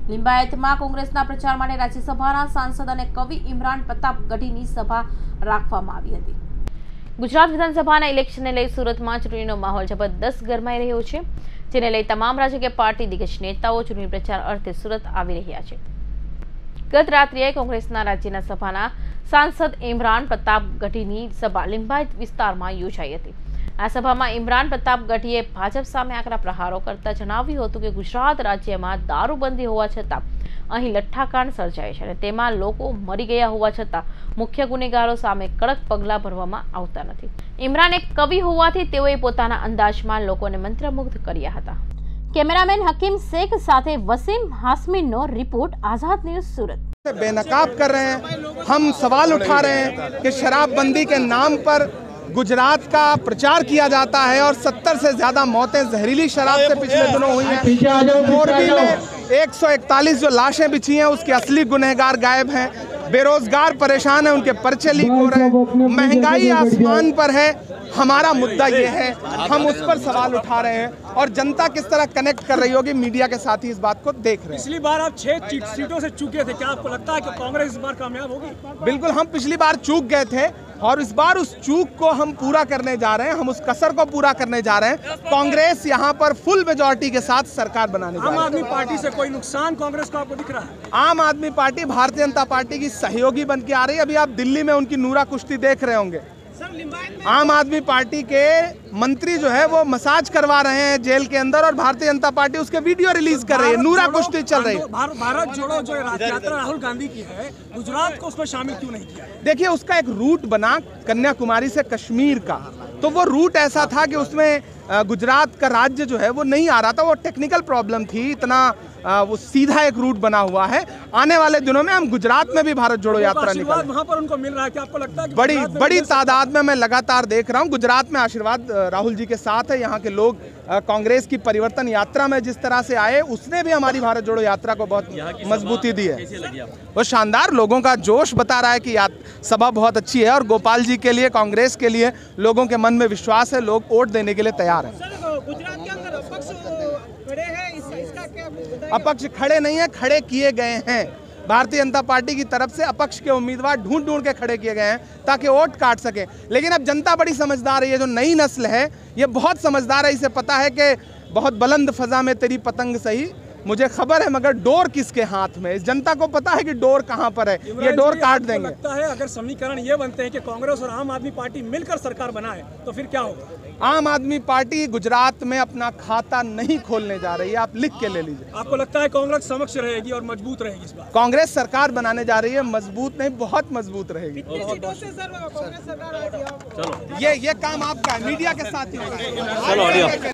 લિંબાયતમાં કોંગ્રેસના પ્રચાર માટે રાજ્યસભાના સાંસદ અને કવિ ઇમરાન પ્રતાપ ગઢીની સભા રાખવામાં આવી હતી। ગુજરાત વિધાનસભાના ઇલેક્શનને લઈ સુરતમાં ચૂંટણીનો માહોલ જબરદસ્ત ગરમાઈ રહ્યો છે, જેને લઈ તમામ રાજકીય પાર્ટી દિગ્ગજ નેતાઓ ચૂંટણી પ્રચાર અર્થે સુરત આવી રહ્યા છે। ગત રાત્રિએ કોંગ્રેસના રાજ્યના સભાના સાંસદ ઇમરાન પ્રતાપ ગઢીની સભા લિંબાયત વિસ્તારમાં યોજાઈ હતી। આ સભામાં ઇમરાન પ્રતાપ ગઢીએ ભાજપ સામે આકરા પ્રહારો કરતા જણાવ્યું હતું કે ગુજરાત રાજ્યમાં દારૂબંધી હોવા છતાં અહીં લઠ્ઠાકાંડ સર્જાય છે અને તેમાં લોકો મરી ગયા હોવા છતાં મુખ્ય ગુનેગારો સામે કડક પગલાં ભરવામાં આવતા નથી। ઇમરાન એક કવિ હોવાથી તેઓએ પોતાના અંદાજમાં લોકોને મંત્રમુગ્ધ કર્યા હતા। कैमरामैन हकीम शेख साथे वसीम हाशमी नो रिपोर्ट आजाद न्यूज सूरत। बेनकाब कर रहे हैं, हम सवाल उठा रहे हैं कि शराबबंदी के नाम पर गुजरात का प्रचार किया जाता है और 70 से ज्यादा मौतें जहरीली शराब से पिछले दिनों हुई हैं। मोरबी में 141 जो लाशें बिछी हैं उसके असली गुनहगार गायब हैं। बेरोजगार परेशान है, उनके पर्चे लीक हो रहे हैं। महंगाई आसमान पर है। हमारा मुद्दा ये है, हम उस पर सवाल उठा रहे हैं और जनता किस तरह कनेक्ट कर रही होगी, मीडिया के साथ ही इस बात को देख रहे हैं। पिछली बार आप 6 सीटों से चूके थे, क्या आपको लगता है कि कांग्रेस इस बार कामयाब होगी? बिल्कुल, हम पिछली बार चूक गए थे और इस बार उस चूक को हम पूरा करने जा रहे हैं, हम उस कसर को पूरा करने जा रहे हैं। कांग्रेस यहाँ पर फुल मेजॉरिटी के साथ सरकार बनाने जा रही है। आम आदमी पार्टी से कोई नुकसान कांग्रेस को आपको दिख रहा है? आम आदमी पार्टी भारतीय जनता पार्टी की सहयोगी बन के आ रही है। अभी आप दिल्ली में उनकी नूरा कुश्ती देख रहे होंगे। आम आदमी पार्टी के मंत्री जो है वो मसाज करवा रहे हैं जेल के अंदर और भारतीय जनता पार्टी उसके वीडियो रिलीज कर रही है। नूरा कुश्ती चल रही है। भारत जोड़ो जो यात्रा राहुल गांधी की है, गुजरात को उसमें शामिल क्यों नहीं किया? देखिए, उसका एक रूट बना कन्याकुमारी से कश्मीर का, तो वो रूट ऐसा था कि उसमें गुजरात का राज्य जो है वो नहीं आ रहा था। वो टेक्निकल प्रॉब्लम थी, इतना वो सीधा एक रूट बना हुआ है। आने वाले दिनों में हम गुजरात में भी भारत जोड़ो यात्रा निकालेंगे। वहां पर उनको मिल रहा है कि आपको लगता है कि बड़ी तादाद में मैं लगातार देख रहा हूँ गुजरात में आशीर्वाद राहुल जी के साथ है। यहाँ के लोग कांग्रेस की परिवर्तन यात्रा में जिस तरह से आए, उसने भी हमारी भारत जोड़ो यात्रा को बहुत मजबूती दी है। वो शानदार, लोगों का जोश बता रहा है कि सभा बहुत अच्छी है और गोपाल जी के लिए, कांग्रेस के लिए लोगों के मन में विश्वास है, लोग वोट देने के लिए तैयार हैं। गुजरात के अंदर अपक्ष खड़े हैं, इसका क्या? अपक्ष खड़े नहीं है, खड़े किए गए हैं। भारतीय जनता पार्टी की तरफ से अपक्ष के उम्मीदवार ढूंढ के खड़े किए गए हैं ताकि वोट काट सके। लेकिन अब जनता बड़ी समझदार है, ये जो नई नस्ल है ये बहुत समझदार है। इसे पता है कि बहुत बुलंद फजा में तेरी पतंग सही, मुझे खबर है मगर डोर किसके हाथ में। इस जनता को पता है कि डोर कहां पर है, ये डोर काट देंगे। लगता है अगर समीकरण ये बनते हैं कि कांग्रेस और आम आदमी पार्टी मिलकर सरकार बनाए तो फिर क्या होगा? आम आदमी पार्टी गुजरात में अपना खाता नहीं खोलने जा रही है, आप लिख के ले लीजिए। आपको लगता है कांग्रेस समक्ष रहेगी और मजबूत रहेगी इस बार? कांग्रेस सरकार बनाने जा रही है, मजबूत नहीं बहुत मजबूत रहेगी। ये काम आपका है, मीडिया के साथ ही होगा।